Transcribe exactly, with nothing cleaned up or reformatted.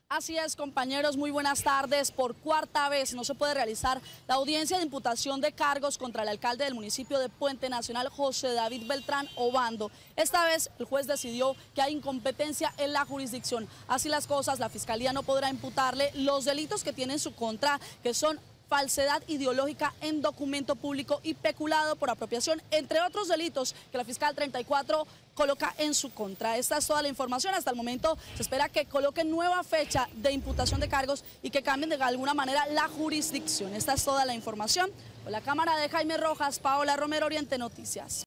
Así es, compañeros, muy buenas tardes. Por cuarta vez no se puede realizar la audiencia de imputación de cargos contra el alcalde del municipio de Puente Nacional, José David Beltrán Obando. Esta vez el juez decidió que hay incompetencia en la jurisdicción. Así las cosas, la Fiscalía no podrá imputarle los delitos que tiene en su contra, que son falsedad ideológica en documento público y peculado por apropiación, entre otros delitos que la fiscal treinta y cuatro coloca en su contra. Esta es toda la información. Hasta el momento se espera que coloquen nueva fecha de imputación de cargos y que cambien de alguna manera la jurisdicción. Esta es toda la información. Con la cámara de Jaime Rojas, Paola Romero, Oriente Noticias.